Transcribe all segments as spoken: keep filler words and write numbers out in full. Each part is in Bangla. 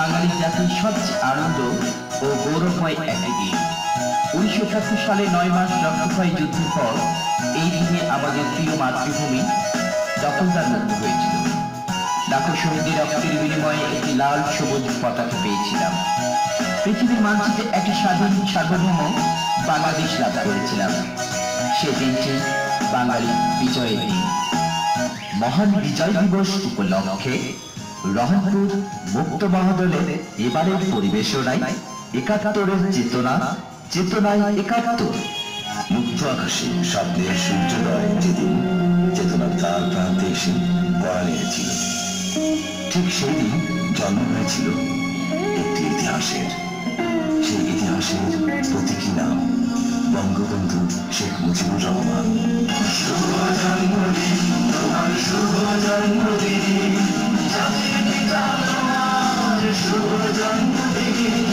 বাঙালি জাতির সবচেয়ে আনন্দ ও গৌরবময় একটি দিন। উনিশশো একাত্তর সালে নয় মাস রক্তক্ষয়ী যুদ্ধের পর এই দিনে আমাদের প্রিয় মাতৃভূমি দখলদার মুক্ত হয়েছিল। লাখো শহীদের রক্তের বিনিময়ে একটি লাল সবুজ পতাকা পেয়েছিলাম। পৃথিবীর মানচিত্রে একটি স্বাধীন সার্বভৌম বাংলাদেশ লাভ করেছিলাম। সে দিনটি বাঙালি বিজয়ের দিন। মহান বিজয় দিবস উপলক্ষে রহনপুর মুক্ত মহাদলের এবারের পরিবেশনায় একাত্তরের চেতনা, চেতনায় একাত্তর। মুক্ত আকাশে শব্দের সূর্যোদয় যেদিন চেতনার তার প্রান্তে এসে গড়া নিয়েছিল, ঠিক সেই দিন জন্ম হয়েছিল একটি ইতিহাসের। সেই ইতিহাসের প্রতীকী নাম বঙ্গবন্ধু শেখ মুজিবুর রহমান। শুভ জন্মদিন তোমার, শুভ জন্মদিন, জাতির পিতা তোমার শুভ জন্মদিন।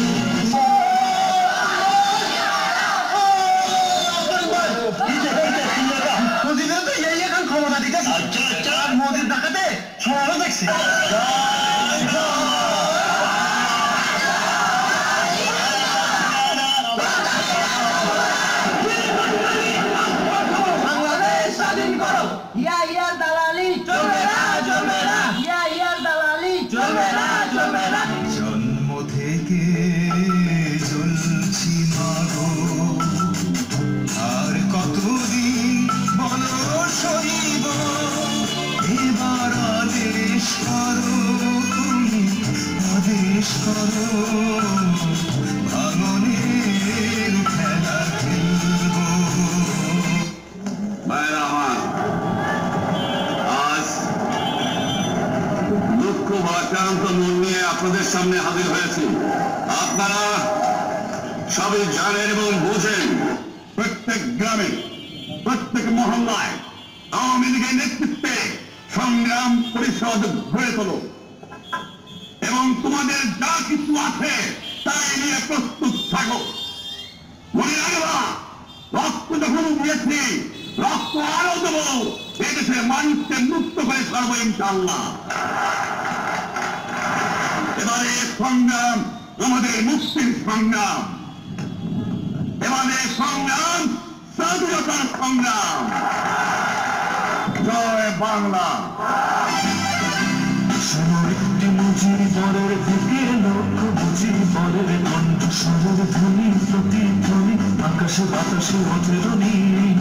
মোদির দেখাতে সবাই দেখছে। বাংলাদেশ স্বাধীন করো, ইয়া ইয়ার দালালি চলবে না, চলবে না, ইয়া ইয়ার দালালি চলবে না, চলবে না। জন্ম থেকে চলছি মাগো, আর কতদিন বলো সইব। এবার আদেশ করো, তুমি আদেশ করো, ভাঙনের খেলা খেলব। ভাইরা আমার, আজ দুঃখ ভারাক্রান্ত মন নিয়ে আপনাদের সামনে হাজির হয়েছি। আপনারা সবই জানেন এবং বুঝেন, প্রত্যেক গ্রামে, প্রত্যেক মহল্লায় আওয়ামী লীগের নেতৃত্বে সংগ্রাম পরিষদ গড়ে তোলো এবং তোমাদের যা কিছু আছে তাই নিয়ে প্রস্তুত থাকো। মনে রাখবা, রক্ত যখন দিয়েছি, রক্ত আরো দেবো, এদেশে মানুষকে মুক্ত করে ছাড়বো ইনশাআল্লাহ। এবারে সংগ্রাম আমাদের মুক্তির সংগ্রাম, এবারে সংগ্রাম স্বাধীনতার সংগ্রাম। জয় বাংলা। একটি মুজির পরের থেকে লক্ষ্য বুঝি পরের কণ্ঠ স্বরের ধ্বনি প্রতিধ্বনি আকাশে বাতাসে অচেতনী।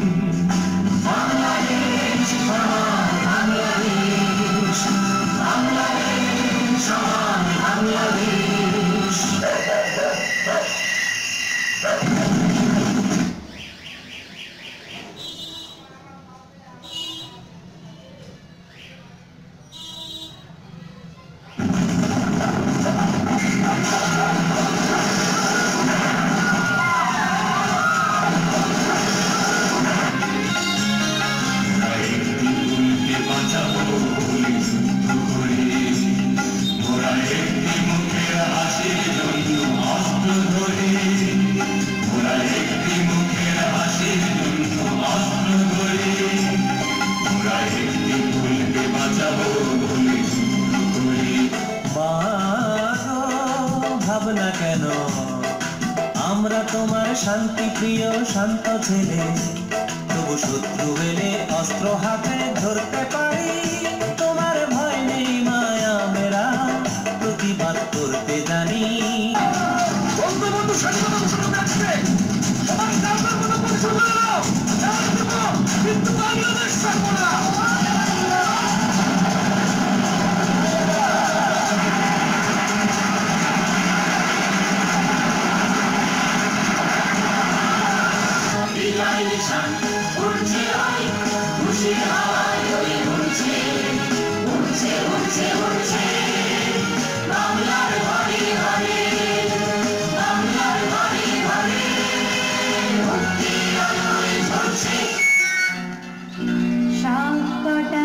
বাংলাদেশ বাংলাদেশ বাংলাদেশ বাংলাদেশ। ভাবনা কেন আমরা তোমার শান্তি প্রিয় শান্ত ছেলে, তবু শত্রু এলে অস্ত্র হাতে ধরতে পারি। তোমার ভয় নেই মায়া মেরা, প্রতিবাদ করতে জানি। বঙ্গবন্ধু স্বাধীনতা ঘোষণা করছে, সবাই জানবার মতো পরিচয় দাও, কিন্তু বাংলাদেশ ছাড়বো না। উঠছে খুশি হাওয়ায় উঠছে উঠছে উঠছে উঠছে বাংলার ঘরে ঘরে, বাংলার ঘরে ঘরে মুক্তির আলোয় ঝরছে। সবকটা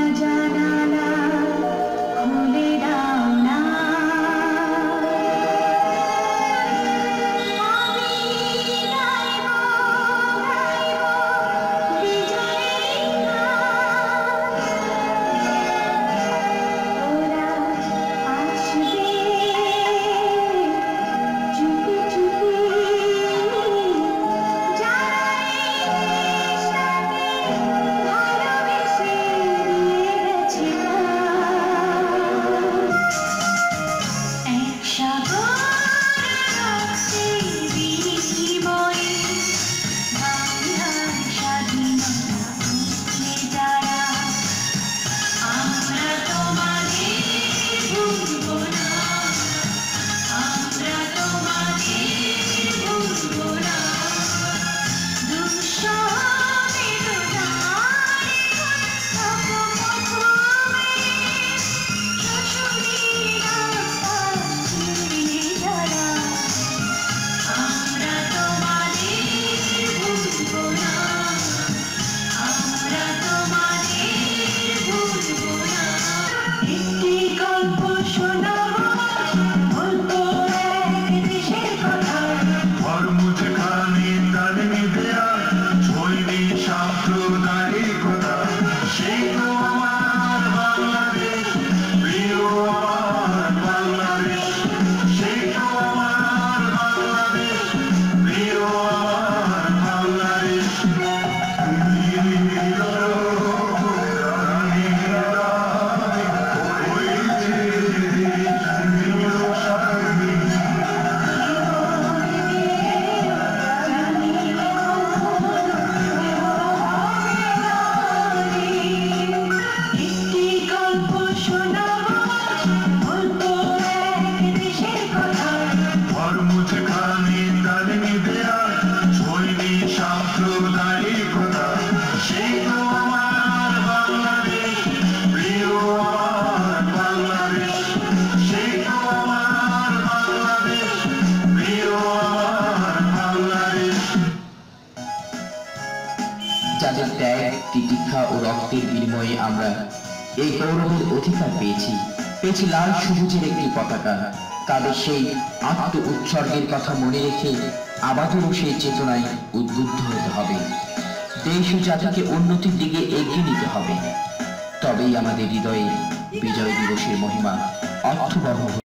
যাদের ত্যাগ, তিতিক্ষা ও রক্তের বিনিময়ে আমরা এই গৌরবের অধিকার পেয়েছি পেয়েছি লাল সবুজের একটি পতাকা। তাদের সেই আত্ম উৎসর্গের কথা মনে রেখে আমাদেরও সেই চেতনায় উদ্বুদ্ধ হতে হবে। দেশ ও জাতিকে উন্নতির দিকে এগিয়ে নিতে হবে। তবেই আমাদের হৃদয়ে বিজয় দিবসের মহিমা অর্থবহ